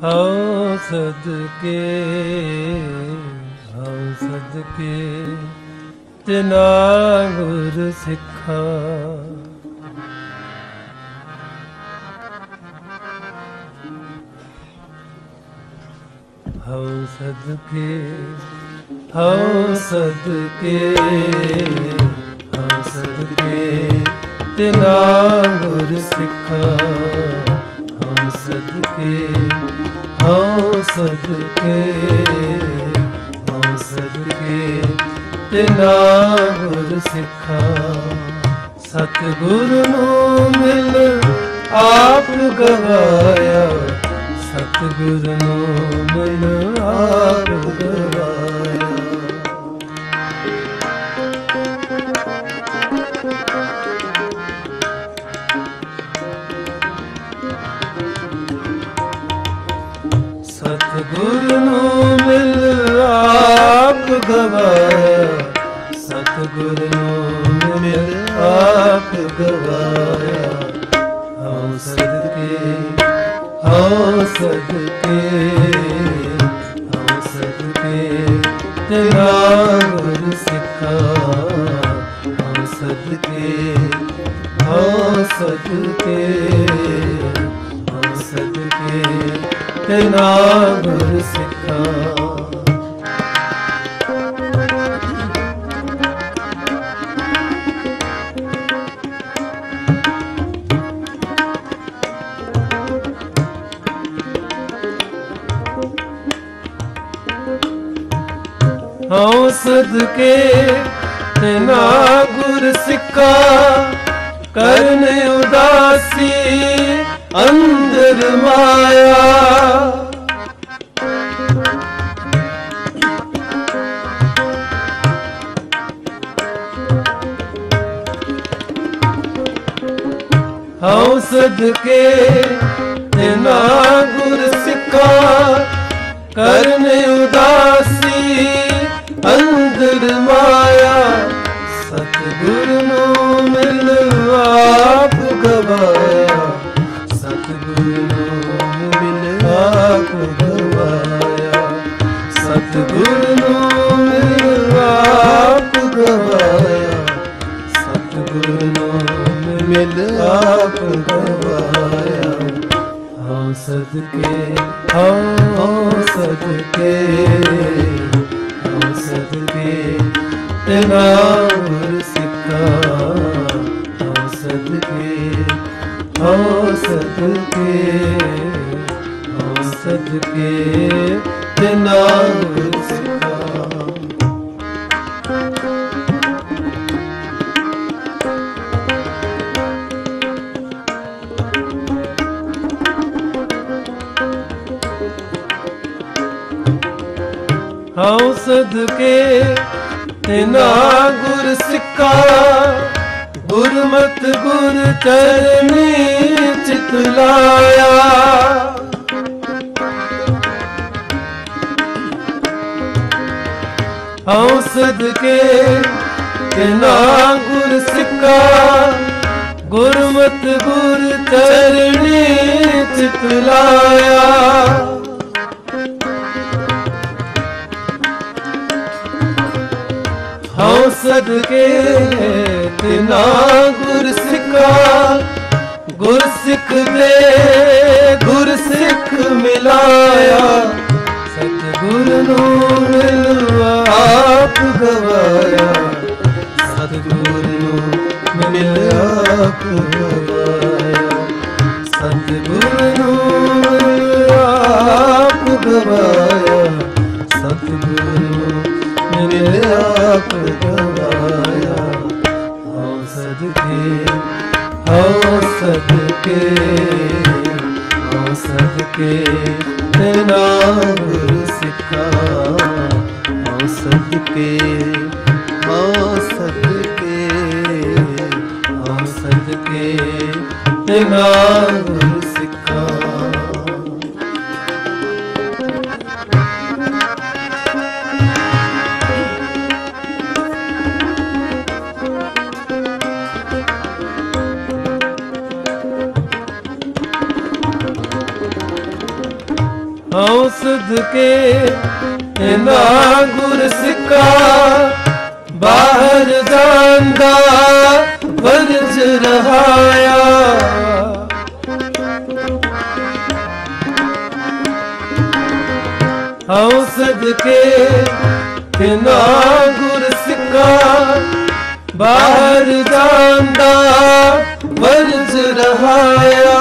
ਹਉ ਸਦਕੇ ਹਉ ਸਦਕੇ ਤਿਨਾ ਗੁਰ ਸਿੱਖਾ। ਹਉ ਸਦਕੇ ਹਉ ਸਦਕੇ ਹਉ ਸਦਕੇ ਤਿਨਾ ਗੁਰ ਸਿੱਖਾ। ਹਉ ਸਦਕੇ ਹਉ ਸਦਕੇ ਹਉ ਸਦਕੇ ਤਿਨਾ ਗੁਰ ਸਿੱਖਾ। ਸਤਿਗੁਰ ਨੂੰ ਮਿਲ ਆਪ ਗਵਾਇਆ, ਸਤਿਗੁਰ ਨੂੰ ਮਿਲ ਆਪ ਗਵਾਇਆ। ਸਤਿਗੁਰ ਨੂੰ ਮਿਲ ਆਪ ਗਵਾਇਆ, ਸਤਿਗੁਰ ਨੂੰ ਮਿਲ ਆਪ ਗਵਾਇਆ। ਹਉ ਸਦਕੇ ਹਉ ਸਦਕੇ ਹਉ ਸਦਕੇ ਤਿਨਾ ਗੁਰ ਸਿੱਖਾ। ਹਉ ਸਦਕੇ ਹਉ ਸਦਕੇ ਹਉ ਸਦਕੇ ਤਿਨਾ ਗੁਰ ਸਿੱਖਾ। ਹਉ ਸਦਕੇ ਤਿਨਾ ਗੁਰ ਸਿੱਖਾ। ਕਰਨ ਉਦਾਸੀ ਅੰਦਰ ਮਾਇਆ, ਹਉ ਸਦਕੇ ਤਿਨਾ ਗੁਰ ਸਿੱਖਾ। ਕਰਨ ਉਦਾਸੀ ਅੰਦਰ ਮਾਇਆ, ਸਤਿਗੁਰ ਨੂੰ ਮਿਲ ਆਪ ਗਵਾਇਆ, ਸਤਿਗੁਰ ਨੂੰ ਮਿਲ ਆਪ ਗਵਾਇਆ। ਸਤਿਗੁਰ ਨੂੰ ਮਿਲ ਆਪ ਗਵਾਇਆ, ਸਤਿਗੁਰ ਨੂੰ ਮਿਲ ਆਪ ਗਵਾਇਆ। ਹਉ ਸਦਕੇ ਹਉ ਸਦਕੇ ਹਉ ਸਦਕੇ ਤਿਨਾ ਗੁਰ ਸਿੱਖਾ। ਹਉ ਸਦਕੇ ਹਉ ਸਦਕੇ ਹਉ ਸਦਕੇ ਤਿਨਾ ਗੁਰ ਸਿੱਖਾ। ਹਉ ਸਦਕੇ ਤਿਨਾ ਗੁਰ ਸਿੱਖਾ। ਗੁਰਮਤਿ ਗੁਰ ਚਰਨੀ ਚਿਤ ਲਾਇਆ, ਹਉ ਸਦਕੇ ਤਿਨਾ ਗੁਰ ਸਿੱਖਾ। ਗੁਰਮਤਿ ਗੁਰ ਚਰਨੀ ਚਿਤ ਲਾਇਆ, ਹਉ ਸਦਕੇ ਤਿਨਾ ਗੁਰ ਸਿੱਖਾ। ਗੁਰ ਸਿੱਖ ਦੇ ਗੁਰ ਸਿੱਖ ਮਿਲਾਇਆ, ਸਤਿਗੁਰ ਨੂੰ ਮਿਲ ਆਪ ਗਵਾਇਆ, ਸਤਿਗੁਰ ਨੂੰ ਮਿਲ ਆਪ ਗਵਾਇਆ। ਸਤਿਗੁਰ ਨੂੰ ਮਿਲ ਆਪ ਗਵਾਇਆ, ਸਤਿਗੁਰ ਨੂੰ ਮਿਲ ਆਪ ਗਵਾਇਆ। ਹਉ ਸਦਕੇ ਹਉ ਸਦਕੇ ਹਉ ਸਦਕੇ ਤਿਨਾ ਗੁਰ ਸਿੱਖਾ। ਹਉ ਸਦਕੇ ਹਉ ਸਦਕੇ ਹਉ ਸਦਕੇ ਤਿਨਾ ਗੁਰ ਸਿੱਖਾ। ਹਉ ਸਦਕੇ ਇਨਾ ਗੁਰ ਸਿੱਖਾ ਬਾਹਰ ਜਾਂਦਾ ਵਰਜ ਰਹਾਇਆ। ਹਉ ਸਦਕੇ ਇਨਾ ਗੁਰ ਸਿੱਖਾ ਬਾਹਰ ਜਾਂਦਾ ਵਰਜ ਰਹਾਇਆ।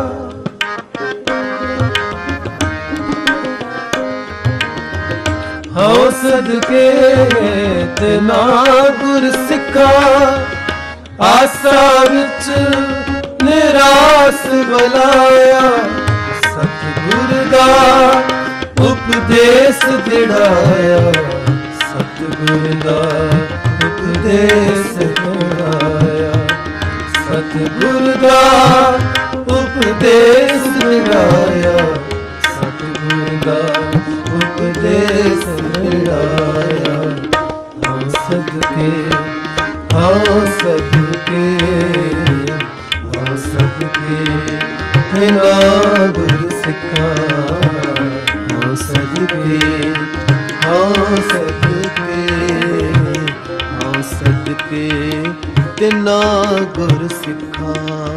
ਹਉ ਸਦਕੇ ਤਿਨਾ ਗੁਰ ਸਿੱਖਾ ਆਸਾ ਵਿੱਚ ਨਿਰਾਸ ਬਲਾਇਆ। ਸਤਿਗੁਰ ਦਾ ਉਪਦੇਸ ਦਿੜਾਇਆ, ਸਤਿਗੁਰ ਦਾ ਉਪਦੇਸ ਦਿੜਾਇਆ, ਸਤਿਗੁਰ ਦਾ ਉਪਦੇਸ ਦਿੜਾਇਆ, ਸਤਿਗੁਰ ਦਾ ਉਪਦੇਸ ਦਿੜਾਇਆ। ਹਉ ਸਦਕੇ ਹਉ ਸਦਕੇ ਹਉ ਸਦਕੇ ਤਿਨਾ ਗੁਰ ਸਿੱਖਾ। ਹਉ ਸਦਕੇ ਹਉ ਸਦਕੇ ਹਉ ਸਦਕੇ ਤਿਨਾ ਗੁਰ ਸਿੱਖਾ।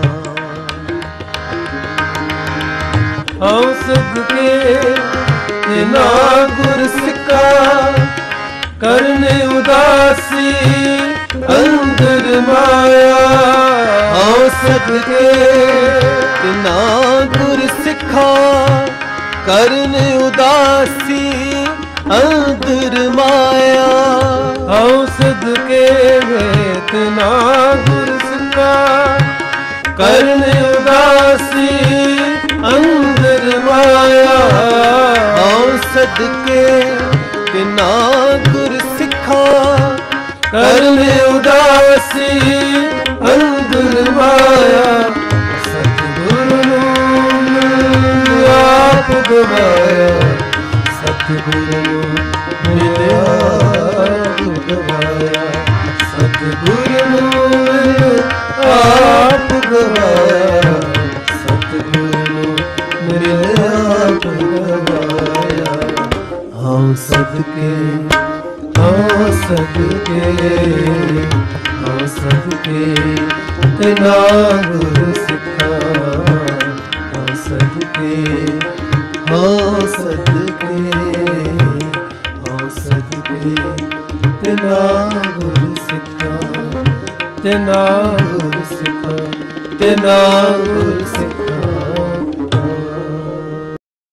ਹਉ ਸਦਕੇ ਤਿਨਾ ਗੁਰ ਸਿੱਖਾ ਕਰਨ ਉਦਾਸੀ ਅੰਦਰ ਮਾਇਆ। ਹਉ ਸਦਕੇ ਤਿਨਾ ਗੁਰ ਸਿੱਖਾ ਕਰਨ ਉਦਾਸੀ ਅੰਦਰ ਮਾਇਆ। ਹਉ ਸਦਕੇ ਤਿਨਾ ਗੁਰ ਸਿੱਖਾ ਕਰਨ ਉਦਾਸੀ ਅੰਦਰ ਮਾਇਆ। ਹਉ ਸਦਕੇ ਤਿਨਾ ਗੁਰ ਸਿੱਖਾ ਕਰਨ ਉਦਾਸੀ ਅੰਦਰ ਮਾਇਆ। ਸਤਿਗੁਰ ਨੂੰ ਆਪ ਗਵਾਇਆ, ਸਤਿਗੁਰ ਨੂੰ ਮਿਲਿਆ ਗਵਾਇਆ, ਸਤਿਗੁਰ ਨੂੰ ਆਪ ਗਵਾਇਆ, ਸਤਿਗੁਰ ਨੂੰ ਮਿਲਿਆ ਗਵਾਇਆ। ਹਉ ਸਦਕੇ ਹਉ ਸਦਕੇ ਹਉ ਸਦਕੇ ਤਿਨਾ ਗੁਰ ਸਿੱਖਾ। ਹਉ ਸਦਕੇ ਹਉ ਸਦਕੇ ਹਉ ਸਦਕੇ ਤਿਨਾ ਗੁਰ ਸਿੱਖਾ। ਤਿਨਾ ਗੁਰ ਸਿੱਖਾ ਤਿਨਾ ਗੁਰ